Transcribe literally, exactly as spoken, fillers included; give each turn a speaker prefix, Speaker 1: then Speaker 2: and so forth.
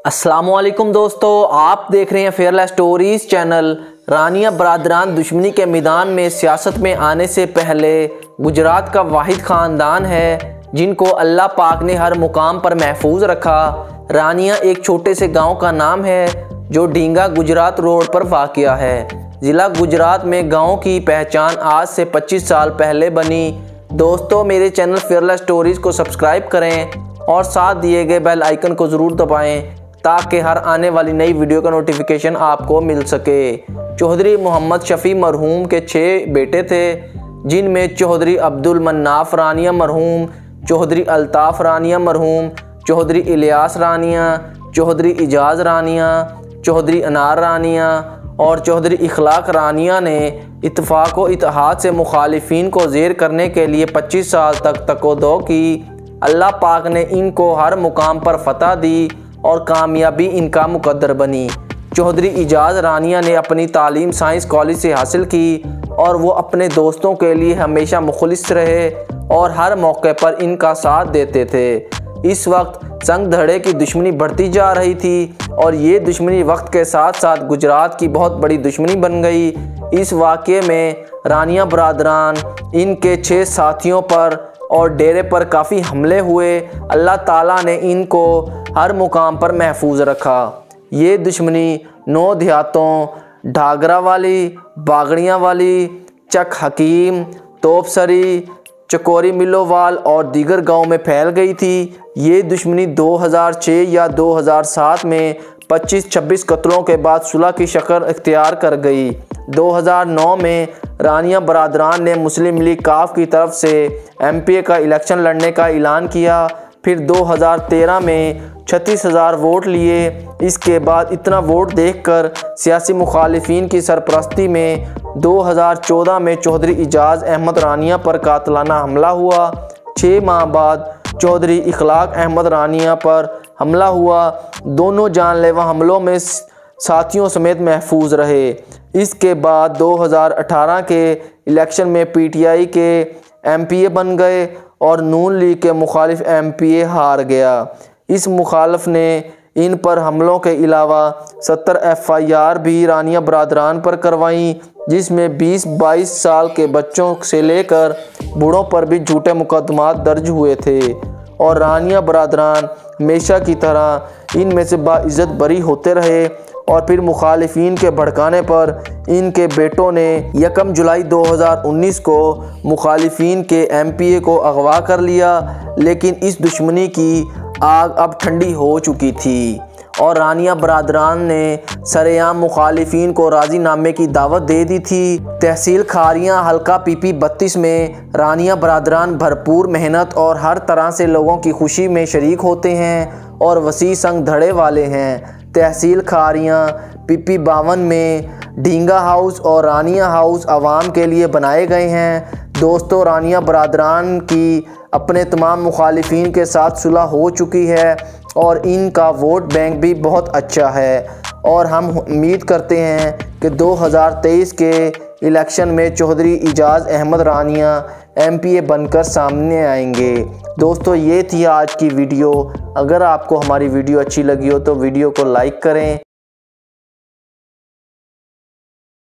Speaker 1: السلام علیکم دوستو، آپ دیکھ رہے ہیں فیئرلیس سٹوریز چینل۔ رانیہ برادران دشمنی کے میدان میں سیاست میں آنے سے پہلے گجرات کا واحد خاندان ہے جن کو اللہ پاک نے ہر مقام پر محفوظ رکھا۔ رانیہ ایک چھوٹے سے گاؤں کا نام ہے جو ڈھینگا گجرات روڈ پر واقع ہے۔ ضلع گجرات میں گاؤں کی پہچان آج سے پچیس سال پہلے بنی۔ دوستو، میرے چینل فیئرلیس سٹوریز کو سبسکرائب کریں اور ساتھ دیے گئے بیل آئیکن کو ضرور دبائیں تاکہ ہر آنے والی نئی ویڈیو کا نوٹیفیکیشن آپ کو مل سکے۔ چودھری محمد شفیع مرحوم کے چھ بیٹے تھے جن میں چودھری عبد المناف رانیہ مرحوم، چودھری الطاف رانیہ مرحوم، چودھری الیاس رانیہ، چودھری اعجاز رانیہ، چودھری انار رانیہ اور چودھری اخلاق رانیہ نے اتفاق و اتحاد سے مخالفین کو زیر کرنے کے لیے پچیس سال تک تک و دو کی۔ اللہ پاک نے ان کو ہر مقام پر فتح دی اور کامیابی ان کا مقدر بنی۔ چودھری اعجاز رانیہ نے اپنی تعلیم سائنس کالج سے حاصل کی اور وہ اپنے دوستوں کے لیے ہمیشہ مخلص رہے اور ہر موقع پر ان کا ساتھ دیتے تھے۔ اس وقت سنگ دھڑے کی دشمنی بڑھتی جا رہی تھی اور یہ دشمنی وقت کے ساتھ ساتھ گجرات کی بہت بڑی دشمنی بن گئی۔ اس واقعے میں رانیہ برادران، ان کے چھ ساتھیوں پر اور ڈیرے پر کافی حملے ہوئے۔ اللہ تعالیٰ نے ان کو ہر مقام پر محفوظ رکھا۔ یہ دشمنی نو دیہاتوں ڈھاگرا والی، باگڑیاں والی، چک حکیم، توپ سری، چکوری ملووال اور دیگر گاؤں میں پھیل گئی تھی۔ یہ دشمنی دو ہزار چھ یا دو ہزار سات میں پچیس چھبیس قتلوں کے بعد صلح کی شکل اختیار کر گئی۔ دو ہزار نو میں رانیہ برادران نے مسلم لیگ کاف کی طرف سے ایم پی اے کا الیکشن لڑنے کا اعلان کیا۔ پھر دو ہزار تیرہ میں چھتیس ہزار ووٹ لیے۔ اس کے بعد اتنا ووٹ دیکھ کر سیاسی مخالفین کی سرپرستی میں دو ہزار چودہ میں چودھری اعجاز احمد رانیہ پر قاتلانہ حملہ ہوا۔ چھ ماہ بعد چودھری اخلاق احمد رانیہ پر حملہ ہوا۔ دونوں جان لیوا حملوں میں ساتھیوں سمیت محفوظ رہے۔ اس کے بعد دو ہزار اٹھارہ کے الیکشن میں پی ٹی آئی کے ایم پی اے بن گئے اور نون لیگ کے مخالف ایم پی اے ہار گیا۔ اس مخالف نے ان پر حملوں کے علاوہ ستر ایف آئی آر بھی رانیہ برادران پر کروائیں جس میں بیس بائیس سال کے بچوں سے لے کر بوڑھوں پر بھی جھوٹے مقدمات درج ہوئے تھے اور رانیہ برادران ہمیشہ کی طرح ان میں سے باعزت بری ہوتے رہے۔ اور پھر مخالفین کے بھڑکانے پر ان کے بیٹوں نے یکم جولائی دو ہزار انیس کو مخالفین کے ایم پی اے کو اغوا کر لیا، لیکن اس دشمنی کی آگ اب ٹھنڈی ہو چکی تھی اور رانیہ برادران نے سرِ عام مخالفین کو راضی نامے کی دعوت دے دی تھی۔ تحصیل کھاریاں حلقہ پی پی بتیس میں رانیہ برادران بھرپور محنت اور ہر طرح سے لوگوں کی خوشی میں شریک ہوتے ہیں اور وسیع سنگ دھڑے والے ہیں۔ تحصیل کھاریاں پی پی باون میں ڈھینگا ہاؤس اور رانیہ ہاؤس عوام کے لیے بنائے گئے ہیں۔ دوستو، رانیہ برادران کی اپنے تمام مخالفین کے ساتھ صلح ہو چکی ہے اور ان کا ووٹ بینک بھی بہت اچھا ہے اور ہم امید کرتے ہیں کہ دو ہزار تیئیس کے الیکشن میں Chaudhry Ijaz Ahmed Rania M P A بن کر سامنے آئیں گے۔ دوستو، یہ تھی آج کی ویڈیو۔ اگر آپ کو ہماری ویڈیو اچھی لگی ہو تو ویڈیو کو لائک کریں۔